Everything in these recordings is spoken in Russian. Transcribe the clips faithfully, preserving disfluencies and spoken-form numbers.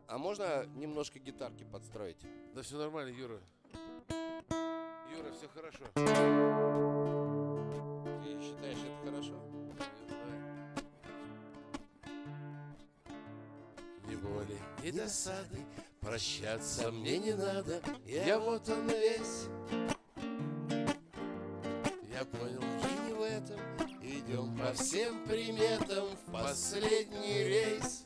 А можно немножко гитарки подстроить? Да все нормально, Юра. Юра, все хорошо. Ты считаешь, это хорошо? Ни боли, ни досады, прощаться мне не надо. Я вот он весь. Я понял, и не в этом. Идем по всем приметам в последний рейс.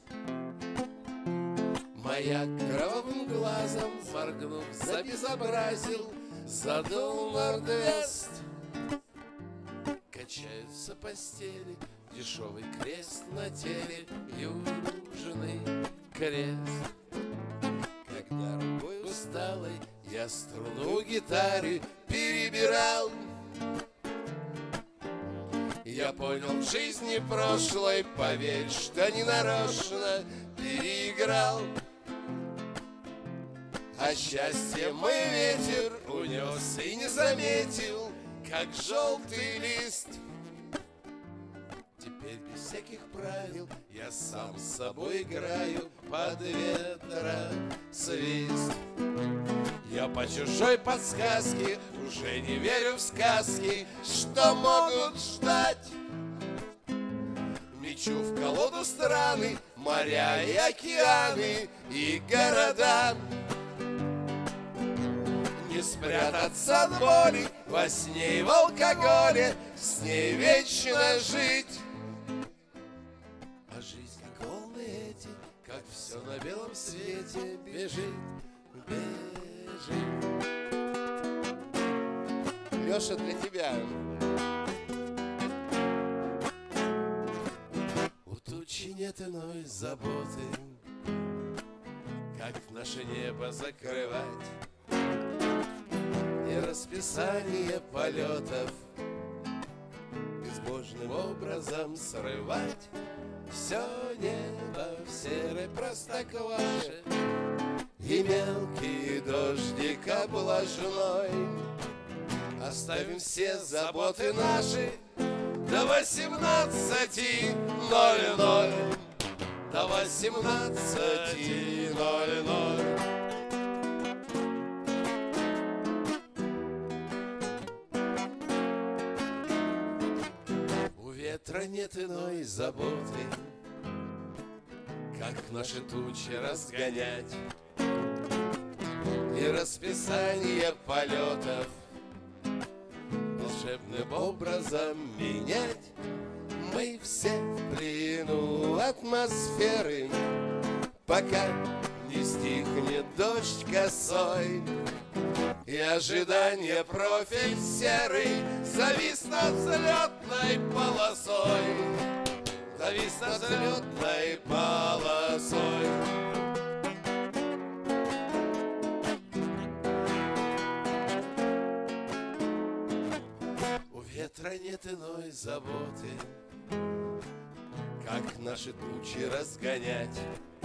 Маяк кровавым глазом, моргнув, забезобразил, задул норд-вест. Качаются постели, дешевый крест на теле, южный крест. Когда рукой усталой я струну гитары перебирал, я понял, в жизни прошлой, поверь, что ненарочно переиграл. А счастье мой ветер унес и не заметил, как желтый лист. Теперь без всяких правил я сам с собой играю под ветра свист. Я по чужой подсказке уже не верю в сказки, что могут ждать. Мечу в колоду страны, моря и океаны и города. Не спрятаться от боли во сне и в алкоголе, с ней вечно жить. А жизнь, как волны эти, как все на белом свете бежит, бежит. Леша, для тебя. У тучи нет иной заботы, как наше небо закрывать и расписание полетов безбожным образом срывать. Все небо в серой простокваше и мелкий дождик облажной. Оставим все заботы наши до восемнадцати ноль-ноль, до восемнадцати ноль-ноль. У ветра нет иной заботы, как наши тучи разгонять и расписание полетов волшебным образом менять. Мы все в плену атмосферы, пока не стихнет дождь косой, и ожидание профиль серый завис над взлетной полосой, завис над взлетной полосой. У ветра нет иной заботы, как наши тучи разгонять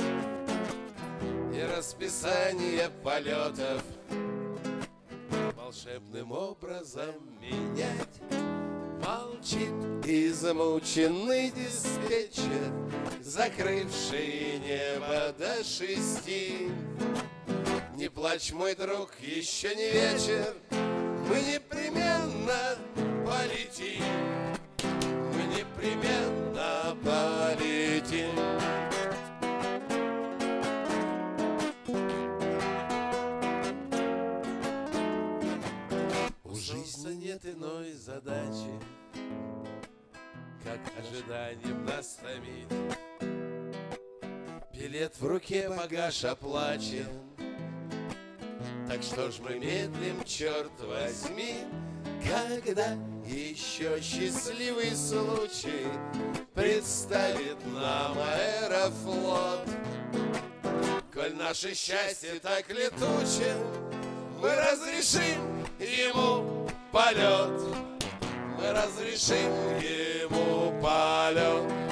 и расписание полетов волшебным образом менять. Молчит измученный диспетчер, закрывший небо до шести. Не плачь, мой друг, еще не вечер, мы непременно полетим, мы непременно полетим. У жизни нет иной задачи, как ожиданием нас томить. Билет в руке, багаж оплачен, так что ж мы медлим, черт возьми, когда еще счастливый случай представит нам Аэрофлот. Коль наше счастье так летуче, мы разрешим ему полет, мы разрешим ему полет.